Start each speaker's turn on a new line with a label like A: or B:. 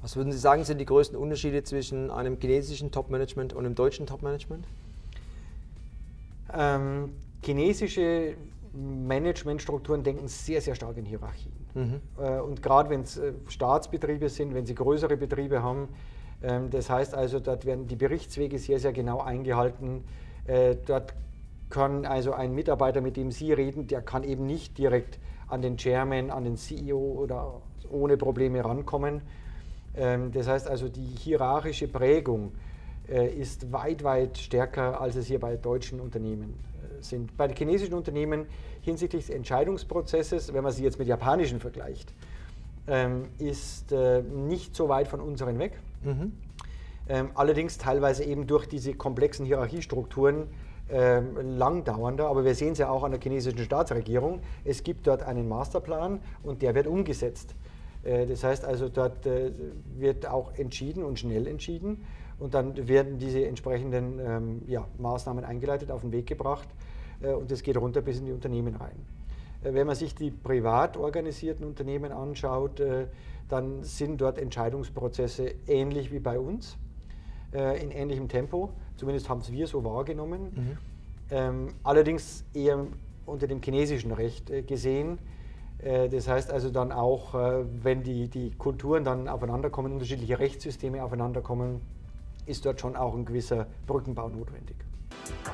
A: Was würden Sie sagen, sind die größten Unterschiede zwischen einem chinesischen Top-Management und einem deutschen Top-Management?
B: Chinesische Managementstrukturen denken sehr, sehr stark in Hierarchien. Und gerade wenn es Staatsbetriebe sind, wenn sie größere Betriebe haben, das heißt also, dort werden die Berichtswege sehr, sehr genau eingehalten. Dort kann also ein Mitarbeiter, mit dem Sie reden, der kann eben nicht direkt an den Chairman, an den CEO oder ohne Probleme rankommen. Das heißt also, die hierarchische Prägung ist weit, weit stärker, als es hier bei deutschen Unternehmen sind. Bei den chinesischen Unternehmen hinsichtlich des Entscheidungsprozesses, wenn man sie jetzt mit japanischen vergleicht, ist nicht so weit von unseren weg. Allerdings teilweise eben durch diese komplexen Hierarchiestrukturen langdauernder, aber wir sehen es ja auch an der chinesischen Staatsregierung. Es gibt dort einen Masterplan und der wird umgesetzt. Das heißt also, dort wird auch entschieden und schnell entschieden und dann werden diese entsprechenden Maßnahmen eingeleitet, auf den Weg gebracht und es geht runter bis in die Unternehmen rein. Wenn man sich die privat organisierten Unternehmen anschaut, dann sind dort Entscheidungsprozesse ähnlich wie bei uns, in ähnlichem Tempo, zumindest haben es wir so wahrgenommen, allerdings eher unter dem chinesischen Recht gesehen. Das heißt also dann auch, wenn die Kulturen dann aufeinanderkommen, unterschiedliche Rechtssysteme aufeinanderkommen, ist dort schon auch ein gewisser Brückenbau notwendig.